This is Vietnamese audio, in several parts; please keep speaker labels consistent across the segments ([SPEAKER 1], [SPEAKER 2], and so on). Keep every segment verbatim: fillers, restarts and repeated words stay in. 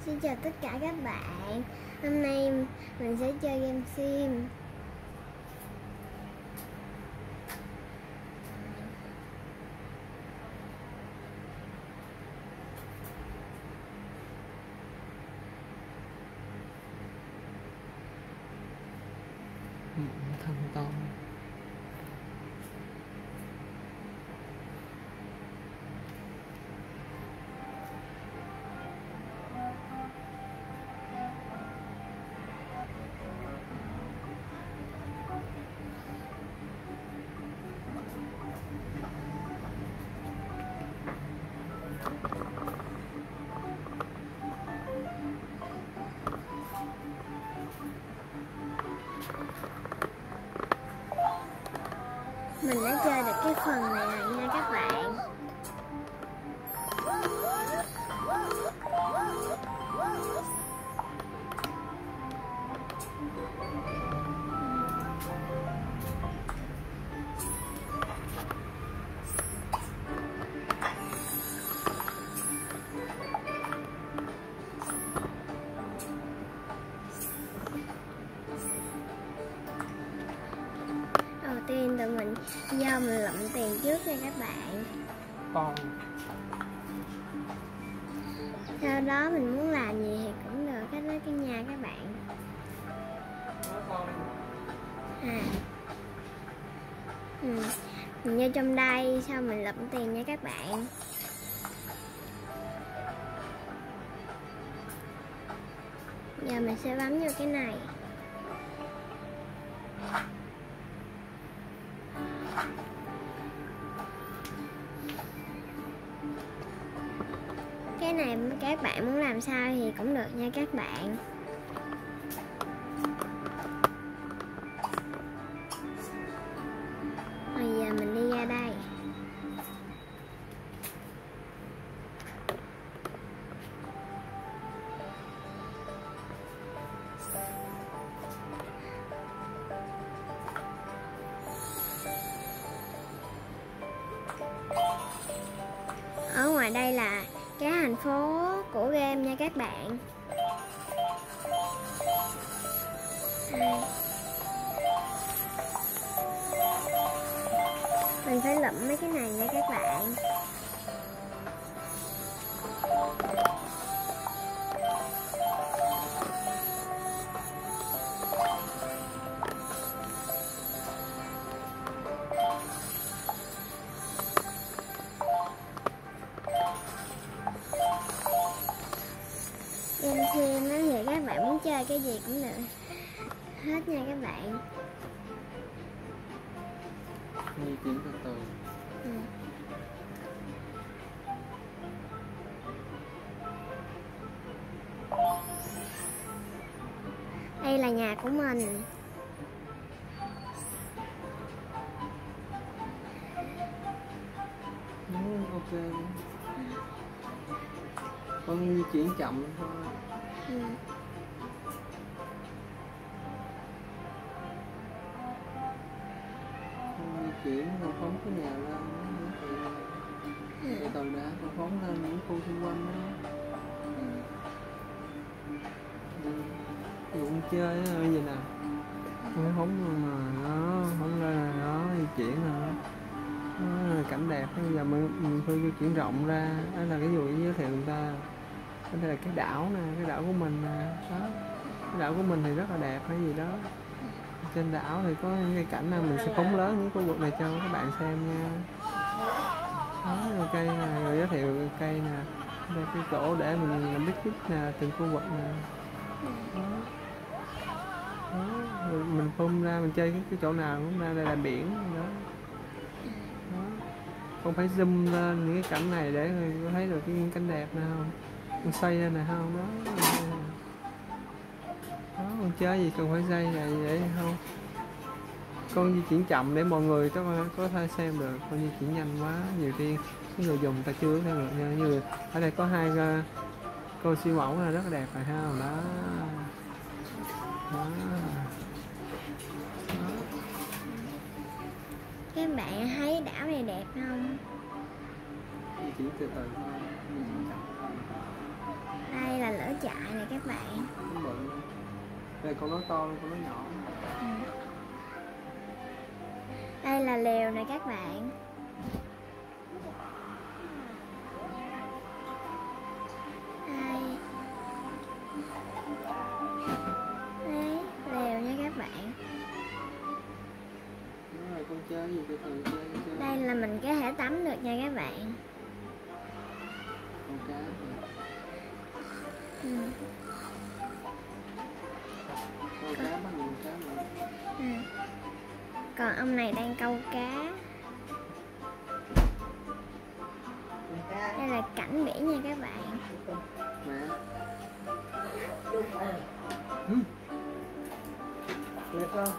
[SPEAKER 1] Xin chào tất cả các bạn. Hôm nay mình sẽ chơi game sim.
[SPEAKER 2] Thành to.
[SPEAKER 1] Mình đã chơi được cái phần này rồi nha các bạn. Đầu tiên tụi mình do mình lụm tiền trước nha các bạn.
[SPEAKER 2] Con.
[SPEAKER 1] Sau đó mình muốn làm gì thì cũng được hết đó cái nhà các bạn. À. Ừ. Mình vô trong đây sau mình lụm tiền nha các bạn. Giờ mình sẽ bấm vô cái này. Cái này các bạn muốn làm sao thì cũng được nha các bạn. Rồi giờ mình đi ra đây. Ở ngoài đây là cái thành phố của game nha các bạn. Đây. Mình phải lụm mấy cái này nha các bạn. Game sim á thì các bạn muốn chơi cái gì cũng được hết nha các bạn.
[SPEAKER 2] Di chuyển từ từ.
[SPEAKER 1] Ừ. Đây là nhà của mình.
[SPEAKER 2] Ừ, ok. Con di chuyển chậm thôi.
[SPEAKER 1] Ừ.
[SPEAKER 2] Con di chuyển con phóng cái nhà lên thì từ từ đã con phóng lên những khu xung quanh đó. Ừ. Ví dụ con chơi á, bây giờ nè con phóng mà nó phóng lên là nó di chuyển rồi đó. Đó là cảnh đẹp. Bây giờ mình, mình phải di chuyển rộng ra. Đó là cái dụ giới thiệu người ta. Đây là cái đảo nè, cái đảo của mình nè. Đó. Cái đảo của mình thì rất là đẹp hay gì đó. Trên đảo thì có những cái cảnh nào mình sẽ phóng lớn những khu vực này cho các bạn xem nha. Đó, rồi cây nè, rồi giới thiệu cây nè. Đây cái chỗ để mình làm biết biết nè, từng khu vực nè. Đó. Đó. Rồi mình phun ra mình chơi cái, cái chỗ nào cũng ra đây là biển đó. Đó. Không phải zoom lên những cái cảnh này để có thấy được cái cảnh đẹp nào không? Con xoay ra nè không đó. Đó, con chơi gì cần phải dây này vậy không? Con di chuyển chậm để mọi người có có thể xem được. Con di chuyển nhanh quá nhiều khi cái người dùng ta chưa theo được nha. Như ở đây có hai uh, con siêu mẫu là rất là đẹp phải không? Đó. Đó. Đó.
[SPEAKER 1] Các bạn thấy đảo này đẹp không?
[SPEAKER 2] Di chuyển từ từ thôi.
[SPEAKER 1] Đây là lửa trại này các bạn.
[SPEAKER 2] Nó bự. Đây con nó to, con nó nhỏ.
[SPEAKER 1] Ừ. Đây là lều này các bạn. Đây. Đấy, lều nha các bạn.
[SPEAKER 2] Đó là con chơi gì từ từ chơi, chơi.
[SPEAKER 1] Đây là mình có thể tắm được nha các bạn.
[SPEAKER 2] Con cá.
[SPEAKER 1] Ừ.
[SPEAKER 2] Con cá bắt nhiều cá mà.
[SPEAKER 1] Ừ. Còn ông này đang câu cá. Đây là cảnh biển nha các bạn.
[SPEAKER 2] Mẹ. Ừ. Được không?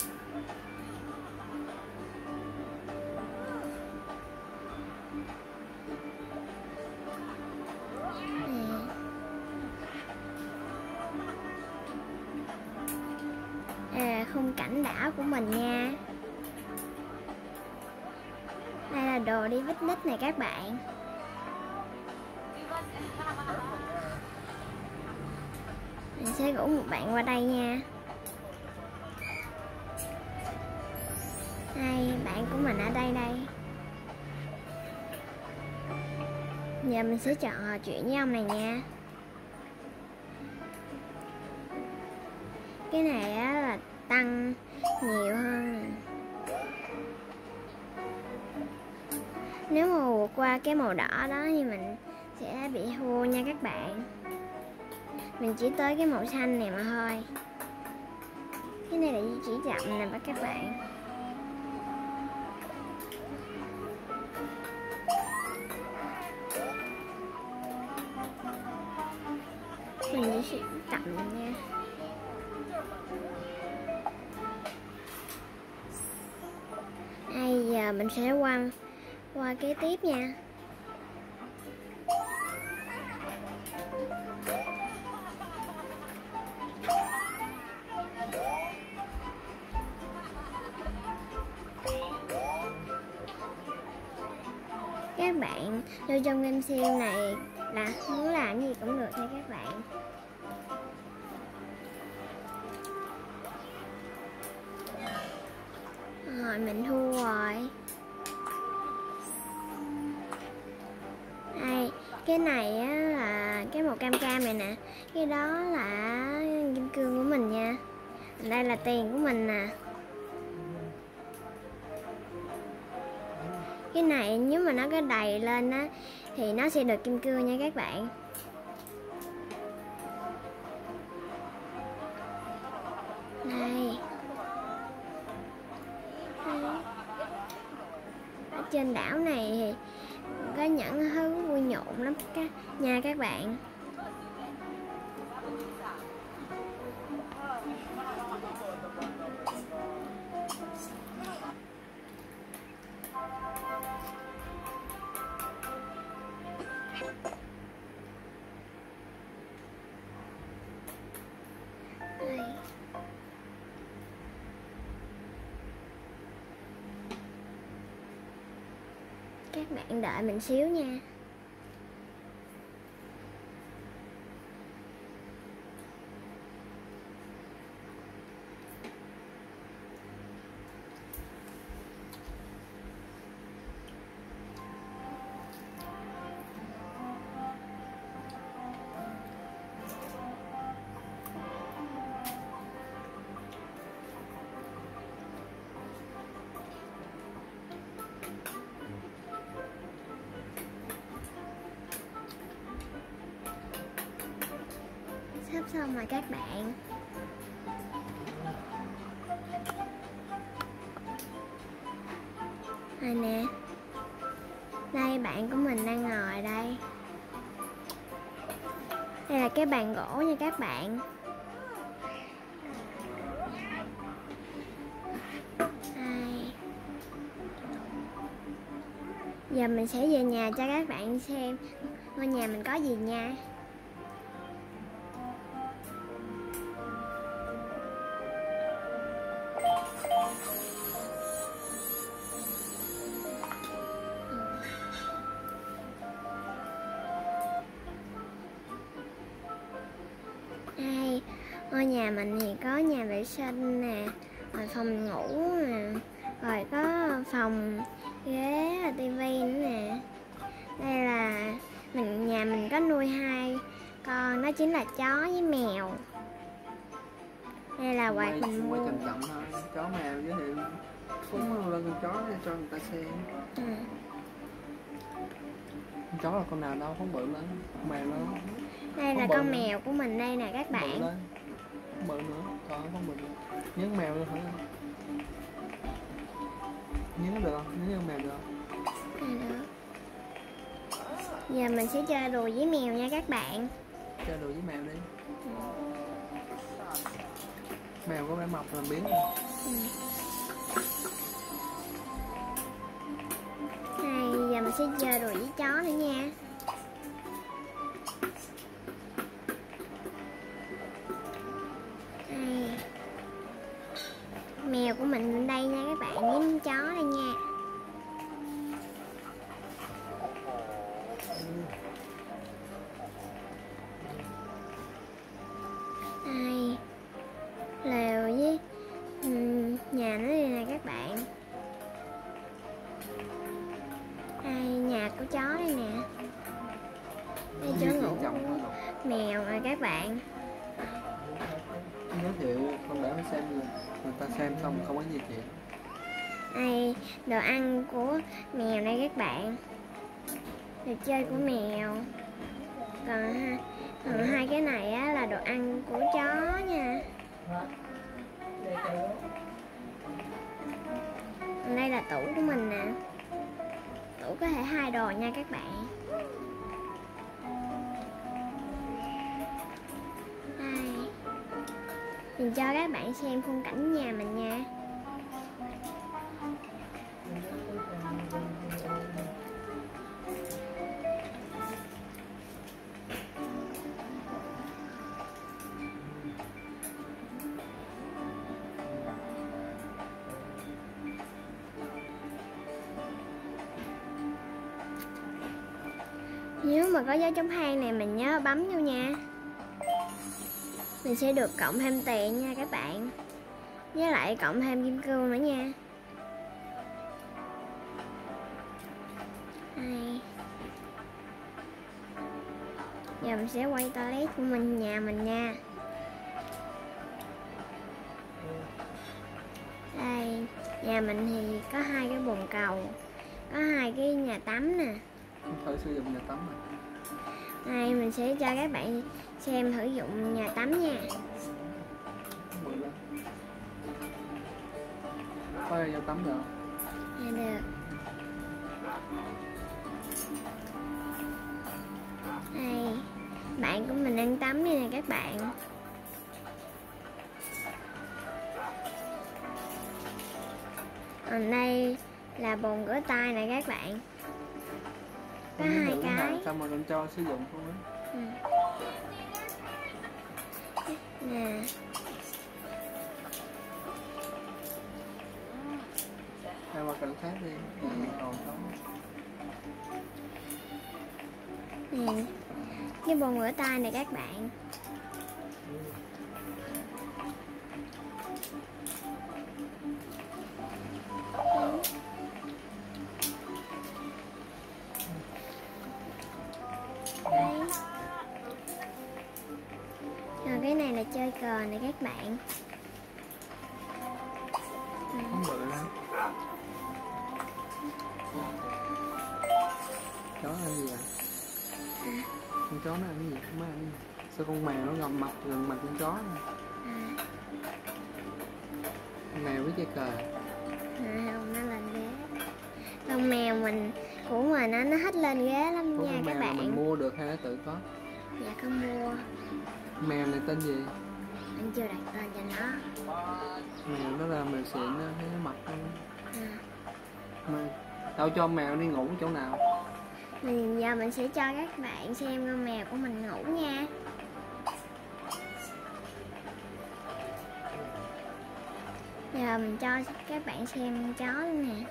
[SPEAKER 1] Đây là khung cảnh đảo của mình nha. Đây là đồ đi picnic này các bạn. Mình sẽ rủ một bạn qua đây nha. Đây, bạn của mình ở đây đây. Giờ mình sẽ chọn trò chuyện với ông này nha. Cái này á là tăng nhiều hơn nè. Nếu mà vượt qua cái màu đỏ đó thì mình sẽ bị thua nha các bạn. Mình chỉ tới cái màu xanh này mà thôi. Cái này là di chỉ chậm nè các bạn. Mình chỉ chậm nha. Bây giờ mình sẽ qua qua kế tiếp nha. Các bạn vô trong game siêu này là muốn làm gì cũng được nha các bạn. Rồi mình thua rồi. Đây, cái này á là cái màu cam cam này nè. Cái đó là kim cương của mình nha. Đây là tiền của mình nè. Cái này nếu mà nó có đầy lên á thì nó sẽ được kim cương nha các bạn. Đây. Ở trên đảo này thì có những thứ vui nhộn lắm các nha các bạn. Đây. Các bạn đợi mình xíu nha. Sắp xong rồi các bạn. Đây nè. Đây bạn của mình đang ngồi đây. Đây là cái bàn gỗ nha các bạn. Đây. Giờ mình sẽ về nhà cho các bạn xem ngôi nhà mình có gì nha. Ở nhà mình thì có nhà vệ sinh nè, rồi phòng ngủ nè, rồi có phòng ghế, tivi nữa nè. Đây là mình nhà mình có nuôi hai con, đó chính là chó với mèo. Đây là quạt
[SPEAKER 2] quay,
[SPEAKER 1] mình
[SPEAKER 2] quay
[SPEAKER 1] mua.
[SPEAKER 2] chậm chậm thôi, chó mèo giới thiệu phúng luôn lên con chó để cho người ta xem.
[SPEAKER 1] Ừ.
[SPEAKER 2] Con chó là con nào đâu, không bự lên, con mèo nó
[SPEAKER 1] Đây là
[SPEAKER 2] không bự
[SPEAKER 1] con
[SPEAKER 2] nữa.
[SPEAKER 1] mèo của mình đây nè các
[SPEAKER 2] Không bự
[SPEAKER 1] bạn.
[SPEAKER 2] lên, không bự nữa, còn không bự nữa. Nhấn mèo luôn hả? Nhấn được không? Nhấn con mèo được không?
[SPEAKER 1] À, được. Giờ mình sẽ chơi đùa với mèo nha các bạn.
[SPEAKER 2] Chơi đùa với mèo đi.
[SPEAKER 1] Ừ.
[SPEAKER 2] Mèo có vẻ mập làm biến.
[SPEAKER 1] Ừ. Đây, giờ mình sẽ chơi đùa với chó nữa nha. Đây. Mèo của mình bên đây nha các bạn, với chó đây nha. Đây. Lều với um, nhà nó đây nè các bạn. Đây, nhà của chó đây nè. Đây chỗ ngủ của mèo nè các bạn.
[SPEAKER 2] Giới thiệu không để xem người, người ta xem xong không có gì chuyện.
[SPEAKER 1] Đây, đồ ăn của mèo đây các bạn. Đồ chơi của mèo. Còn hai, còn hai cái này á, là đồ ăn của chó nha. Còn đây là tủ của mình nè. Tủ có thể hai đồ nha các bạn. Đây. Mình cho các bạn xem khung cảnh nhà mình nha. Nếu mà có dấu chấm than này mình nhớ bấm vô nha. Mình sẽ được cộng thêm tiền nha các bạn. Với lại cộng thêm kim cương nữa nha. Đây. Giờ mình sẽ quay toilet của mình nhà mình nha. Đây, nhà mình thì có hai cái bồn cầu, có hai cái nhà tắm nè.
[SPEAKER 2] Thử sử dụng nhà tắm này.
[SPEAKER 1] Đây, mình sẽ cho các bạn xem thử dụng nhà tắm nha.
[SPEAKER 2] Có nhà tắm được.
[SPEAKER 1] Dạ được. Đây, bạn của mình đang tắm đây nè các bạn. Còn đây là bồn rửa tay nè các bạn. Có
[SPEAKER 2] Mình
[SPEAKER 1] hai
[SPEAKER 2] thử
[SPEAKER 1] cái.
[SPEAKER 2] nào, xong rồi mình cho sử dụng thôi.
[SPEAKER 1] Ừ. Nè.
[SPEAKER 2] Hay qua cảnh khác đi. Ừ. Còn không.
[SPEAKER 1] Nè. Cái bồn rửa tay này các bạn. Đây. Rồi cái này là chơi cờ này các bạn.
[SPEAKER 2] Không bự lắm. Chó ăn gì à?
[SPEAKER 1] À.
[SPEAKER 2] Con chó nó ăn gì? Nó ăn gì? Sao con mèo nó gầm mặt gần mặt con chó này?
[SPEAKER 1] À.
[SPEAKER 2] Con mèo với chơi cờ.
[SPEAKER 1] À, không, nó lên ghế. Con mèo mình của mình nó nó thích lên ghế lắm
[SPEAKER 2] Ủa,
[SPEAKER 1] nha
[SPEAKER 2] con
[SPEAKER 1] các
[SPEAKER 2] mèo là
[SPEAKER 1] bạn.
[SPEAKER 2] mình mua được hay nó tự có?
[SPEAKER 1] Dạ con mua.
[SPEAKER 2] Mèo này tên gì?
[SPEAKER 1] Anh chưa đặt tên cho nó.
[SPEAKER 2] Mèo nó là mèo xịn đó, thấy nó mập không?
[SPEAKER 1] À.
[SPEAKER 2] Mà tao cho mèo đi ngủ chỗ nào?
[SPEAKER 1] Mình giờ mình sẽ cho các bạn xem con mèo của mình ngủ nha. Giờ mình cho các bạn xem chó luôn nè.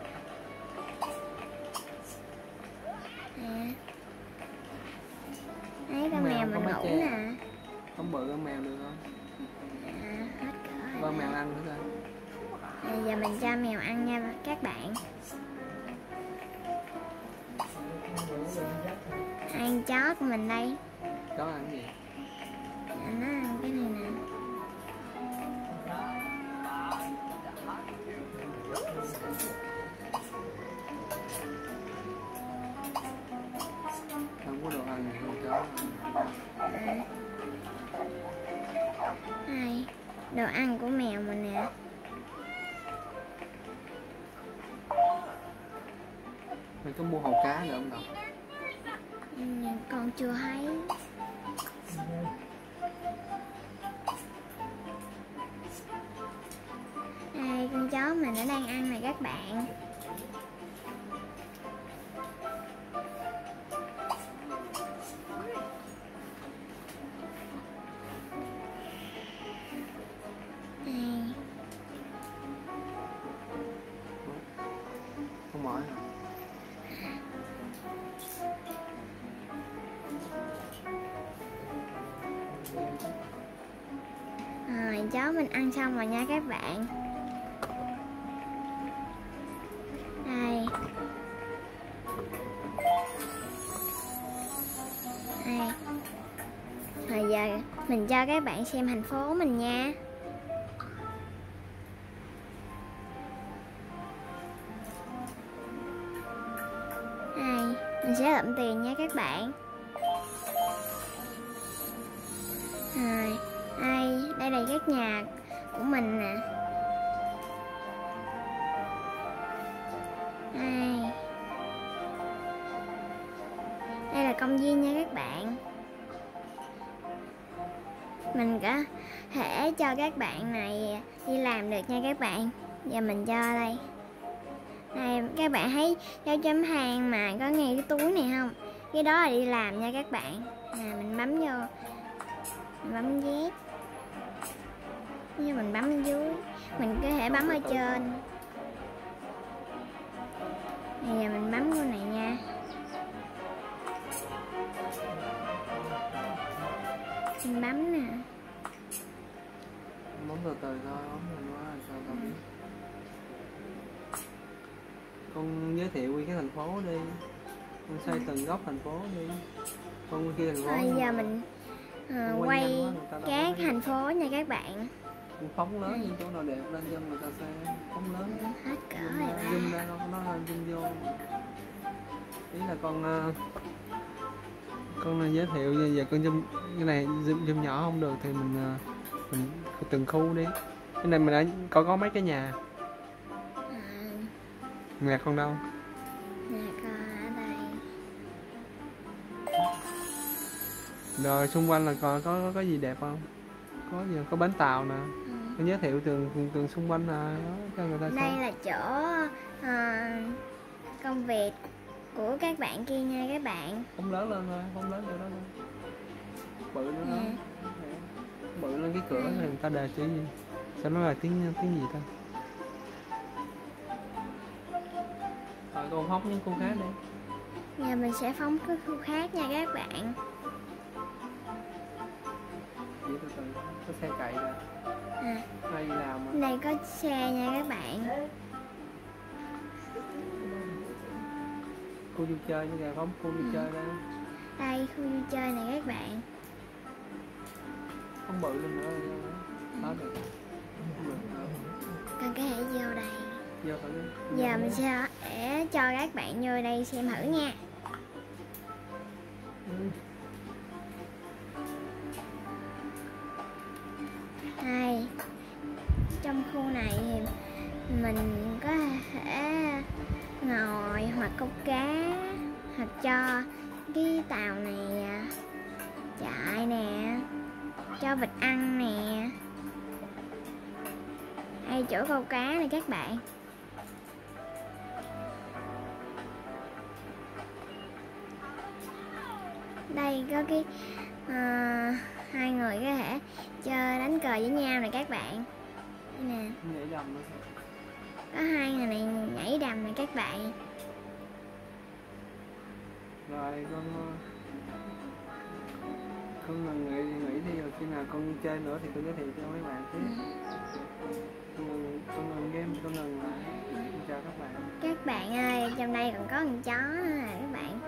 [SPEAKER 1] À. Đấy con
[SPEAKER 2] Mèo
[SPEAKER 1] mèo
[SPEAKER 2] có
[SPEAKER 1] mình
[SPEAKER 2] mái
[SPEAKER 1] ngủ
[SPEAKER 2] che.
[SPEAKER 1] nè.
[SPEAKER 2] Không bự con mèo được không? Vâng, mèo ăn nữa coi.
[SPEAKER 1] À, giờ mình cho mèo ăn nha các bạn. Ăn chó của mình đây.
[SPEAKER 2] Chó ăn gì?
[SPEAKER 1] À, nó ăn cái này nè.
[SPEAKER 2] Không có đồ ăn gì con chó.
[SPEAKER 1] À. Đây, đồ ăn của mèo mình nè.
[SPEAKER 2] Mình có mua hồ cá nữa không đâu?
[SPEAKER 1] Ừ, con chưa thấy. Đây, con chó mình nó đang ăn này các bạn. Đây.
[SPEAKER 2] Không mỏi.
[SPEAKER 1] Rồi, chó mình ăn xong rồi nha các bạn. Đây. Đây. Rồi giờ mình cho các bạn xem thành phố mình nha. Đây, mình sẽ lượm tiền nha các bạn. Rồi, đây, đây là các nhà của mình nè. Đây. Đây là công viên nha các bạn. Mình có thể cho các bạn này đi làm được nha các bạn. Giờ mình cho đây. Đây, các bạn thấy dấu chấm than mà có ngay cái túi này không? Cái đó là đi làm nha các bạn. Nè, mình bấm vô. Mình bấm Z. Như mình bấm ở dưới. Mình có thể bấm ở trên. Bây giờ mình bấm con này nha. Mình bấm nè.
[SPEAKER 2] Bấm từ từ thôi, bấm mình quá là sao tao biết. Con giới thiệu quy cái thành phố đi. Con xây từng góc thành phố đi. Con kia thành phố.
[SPEAKER 1] Bây giờ mình uh, quay các thành phố nha các bạn.
[SPEAKER 2] Con phóng lớn như chỗ nào đẹp lên cho người ta xem. Phóng lớn.
[SPEAKER 1] Hết cỡ rồi ba.
[SPEAKER 2] Zoom ra nó nó lên zoom vô. Ý là con con này giới thiệu giờ con zoom cái này zoom, zoom nhỏ không được thì mình mình từng khu đi. Cái này mình đã có có mấy cái nhà.
[SPEAKER 1] À.
[SPEAKER 2] Nhà con đâu?
[SPEAKER 1] Nhà con ở đây.
[SPEAKER 2] Rồi xung quanh là còn có có, có gì đẹp không? Có gì có bến tàu nè.
[SPEAKER 1] Ừ.
[SPEAKER 2] Con giới thiệu tường tường xung quanh nè cho người ta xem.
[SPEAKER 1] Đây là chỗ uh, công việc của các bạn kia nha các bạn.
[SPEAKER 2] Phóng lớn lên thôi, phóng lớn chỗ đó thôi. Bự nữa đó.
[SPEAKER 1] Nè.
[SPEAKER 2] Bự lên cái cửa này người ta đề chữ gì? Sao nó là tiếng tiếng gì ta? Rồi con phóng những khu khác đi.
[SPEAKER 1] Giờ mình sẽ phóng cái khu khác nha các bạn.
[SPEAKER 2] Đi từ từ, có xe cậy ra.
[SPEAKER 1] À.
[SPEAKER 2] Ai đi làm mà.
[SPEAKER 1] Đây có xe nha các bạn.
[SPEAKER 2] Khu vui chơi như kìa, phóng khu vui
[SPEAKER 1] Ừ.
[SPEAKER 2] chơi đây.
[SPEAKER 1] Đây khu vui chơi này các bạn.
[SPEAKER 2] Không bự lên nữa rồi đó được.
[SPEAKER 1] Con có thể vô đây.
[SPEAKER 2] Vô thử đi.
[SPEAKER 1] Giờ mình sẽ để cho các bạn vô đây xem thử nha.
[SPEAKER 2] Ừ.
[SPEAKER 1] Đây. Trong khu này thì mình có thể ngồi hoặc câu cá hoặc cho cái tàu này chạy nè, cho vịt ăn nè. Đây chỗ câu cá này các bạn. Đây có cái uh, hai người có thể chơi đánh cờ với nhau này các bạn. Đây nè.
[SPEAKER 2] Nhảy đầm nữa.
[SPEAKER 1] Có hai người này nhảy đầm này các bạn.
[SPEAKER 2] Rồi con con là nghĩ nghĩ đi rồi khi nào con chơi nữa thì con giới thiệu cho mấy bạn tiếp. Con ngừng, con ngừng game thì con ngừng lại. Con chào các bạn.
[SPEAKER 1] Các bạn ơi, trong đây còn có con chó nữa nè các bạn.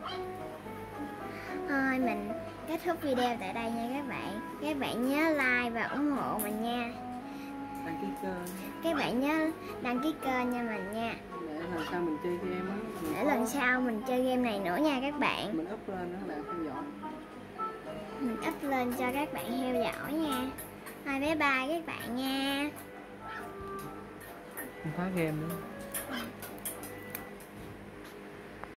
[SPEAKER 1] Thôi mình kết thúc video tại đây nha các bạn. Các bạn nhớ like và ủng hộ mình nha.
[SPEAKER 2] Đăng ký kênh.
[SPEAKER 1] Các bạn nhớ đăng ký kênh cho mình nha.
[SPEAKER 2] Để lần sau mình chơi game á.
[SPEAKER 1] Để lần sau mình chơi game này nữa nha các bạn.
[SPEAKER 2] Mình up lên các bạn theo dõi.
[SPEAKER 1] Mình up lên cho các bạn theo dõi nha. Thôi bye bye các bạn nha.
[SPEAKER 2] Không phá game nữa.